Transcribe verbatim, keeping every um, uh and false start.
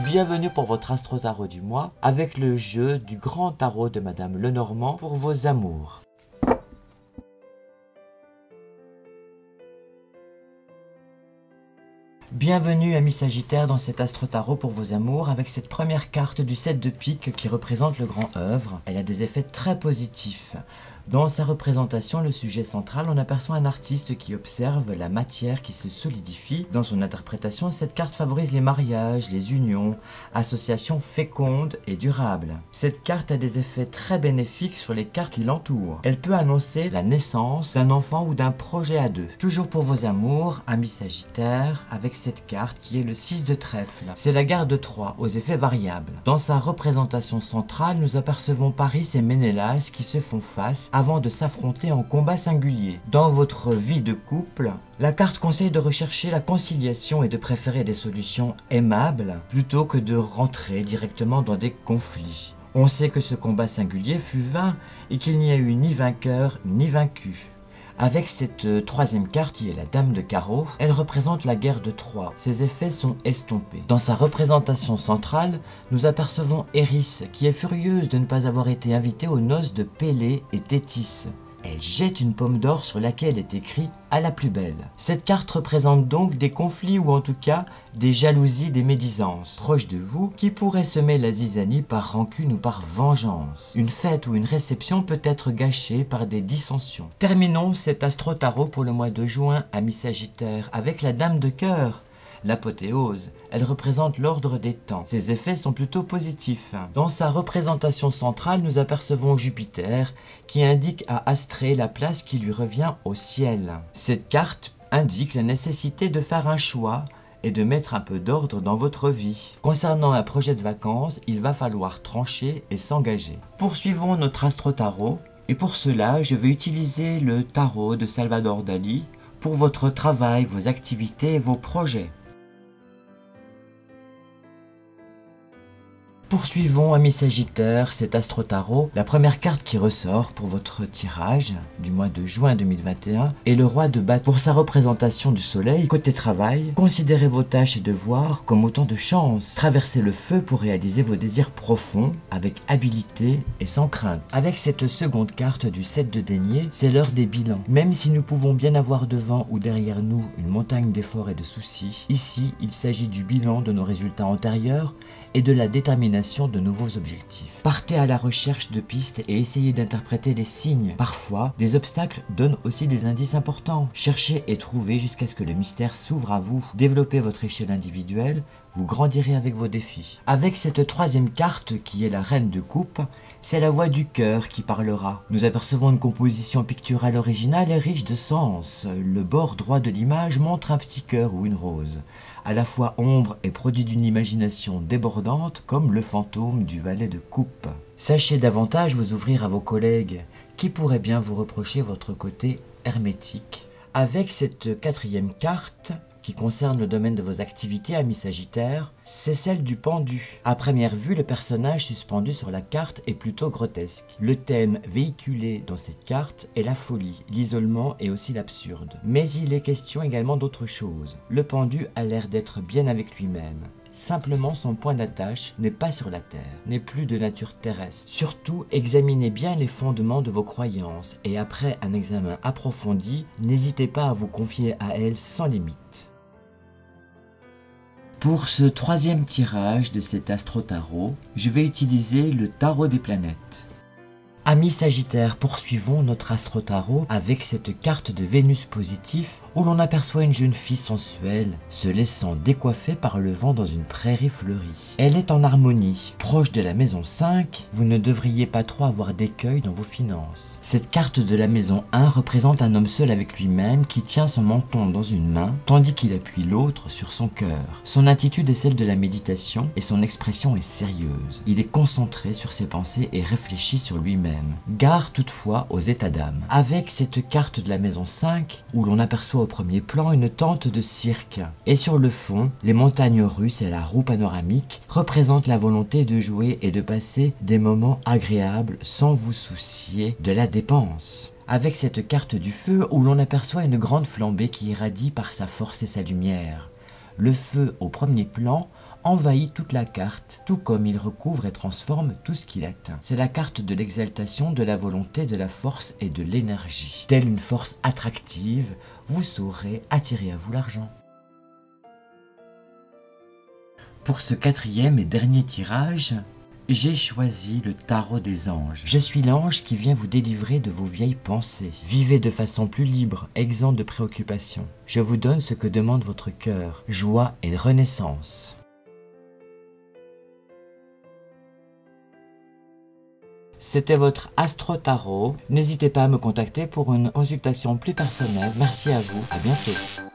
Bienvenue pour votre Astro Tarot du mois avec le jeu du grand tarot de Madame Lenormand pour vos amours. Bienvenue amis Sagittaire dans cet Astro Tarot pour vos amours avec cette première carte du sept de pique qui représente le grand œuvre. Elle a des effets très positifs. Dans sa représentation, le sujet central, on aperçoit un artiste qui observe la matière qui se solidifie. Dans son interprétation, cette carte favorise les mariages, les unions, associations fécondes et durables. Cette carte a des effets très bénéfiques sur les cartes qui l'entourent. Elle peut annoncer la naissance d'un enfant ou d'un projet à deux. Toujours pour vos amours, amis Sagittaires, avec cette carte qui est le six de trèfle. C'est la garde de Troie aux effets variables. Dans sa représentation centrale, nous apercevons Paris et Ménélas qui se font face avant de s'affronter en combat singulier. Dans votre vie de couple, la carte conseille de rechercher la conciliation et de préférer des solutions aimables plutôt que de rentrer directement dans des conflits. On sait que ce combat singulier fut vain et qu'il n'y a eu ni vainqueur ni vaincu. Avec cette troisième carte qui est la Dame de Carreau, elle représente la guerre de Troie. Ses effets sont estompés. Dans sa représentation centrale, nous apercevons Eris qui est furieuse de ne pas avoir été invitée aux noces de Pélée et Thétis. Elle jette une pomme d'or sur laquelle est écrit « à la plus belle ». Cette carte représente donc des conflits ou en tout cas des jalousies, des médisances proches de vous qui pourraient semer la zizanie par rancune ou par vengeance. Une fête ou une réception peut être gâchée par des dissensions. Terminons cet Astro Tarot pour le mois de juin, amis Sagittaires, avec la Dame de Cœur. L'apothéose, elle représente l'ordre des temps. Ses effets sont plutôt positifs. Dans sa représentation centrale, nous apercevons Jupiter qui indique à Astrée la place qui lui revient au ciel. Cette carte indique la nécessité de faire un choix et de mettre un peu d'ordre dans votre vie. Concernant un projet de vacances, il va falloir trancher et s'engager. Poursuivons notre Astro Tarot et pour cela, je vais utiliser le tarot de Salvador Dali pour votre travail, vos activités et vos projets. Poursuivons, amis Sagittaires, cet Astro Tarot. La première carte qui ressort pour votre tirage du mois de juin deux mille vingt et un est le roi de bâton. Pour sa représentation du soleil, côté travail, considérez vos tâches et devoirs comme autant de chances. Traversez le feu pour réaliser vos désirs profonds avec habileté et sans crainte. Avec cette seconde carte du sept de denier, c'est l'heure des bilans. Même si nous pouvons bien avoir devant ou derrière nous une montagne d'efforts et de soucis, ici il s'agit du bilan de nos résultats antérieurs et de la détermination de nouveaux objectifs. Partez à la recherche de pistes et essayez d'interpréter les signes. Parfois, des obstacles donnent aussi des indices importants. Cherchez et trouvez jusqu'à ce que le mystère s'ouvre à vous. Développez votre échelle individuelle, vous grandirez avec vos défis. Avec cette troisième carte qui est la reine de coupe, c'est la voix du cœur qui parlera. Nous apercevons une composition picturale originale et riche de sens. Le bord droit de l'image montre un petit cœur ou une rose, à la fois ombre et produit d'une imagination débordante comme le fantôme du valet de coupe. Sachez davantage vous ouvrir à vos collègues qui pourraient bien vous reprocher votre côté hermétique. Avec cette quatrième carte, qui concerne le domaine de vos activités, amis Sagittaires, c'est celle du pendu. À première vue, le personnage suspendu sur la carte est plutôt grotesque. Le thème véhiculé dans cette carte est la folie, l'isolement et aussi l'absurde. Mais il est question également d'autre chose. Le pendu a l'air d'être bien avec lui-même. Simplement, son point d'attache n'est pas sur la terre, n'est plus de nature terrestre. Surtout, examinez bien les fondements de vos croyances et après un examen approfondi, n'hésitez pas à vous confier à elles sans limite. Pour ce troisième tirage de cet Astro Tarot, je vais utiliser le tarot des planètes. Amis Sagittaires, poursuivons notre Astro Tarot avec cette carte de Vénus positif où l'on aperçoit une jeune fille sensuelle se laissant décoiffer par le vent dans une prairie fleurie. Elle est en harmonie, proche de la maison cinq, vous ne devriez pas trop avoir d'écueil dans vos finances. Cette carte de la maison un représente un homme seul avec lui-même qui tient son menton dans une main tandis qu'il appuie l'autre sur son cœur. Son attitude est celle de la méditation et son expression est sérieuse. Il est concentré sur ses pensées et réfléchit sur lui-même. Gare toutefois aux états d'âme. Avec cette carte de la maison cinq où l'on aperçoit au premier plan une tente de cirque. Et sur le fond, les montagnes russes et la roue panoramique représentent la volonté de jouer et de passer des moments agréables sans vous soucier de la dépense. Avec cette carte du feu où l'on aperçoit une grande flambée qui irradie par sa force et sa lumière. Le feu au premier plan envahit toute la carte, tout comme il recouvre et transforme tout ce qu'il atteint. C'est la carte de l'exaltation, de la volonté, de la force et de l'énergie. Telle une force attractive, vous saurez attirer à vous l'argent. Pour ce quatrième et dernier tirage, j'ai choisi le tarot des anges. Je suis l'ange qui vient vous délivrer de vos vieilles pensées. Vivez de façon plus libre, exempt de préoccupations. Je vous donne ce que demande votre cœur, joie et renaissance. C'était votre Astro Tarot. N'hésitez pas à me contacter pour une consultation plus personnelle. Merci à vous, à bientôt.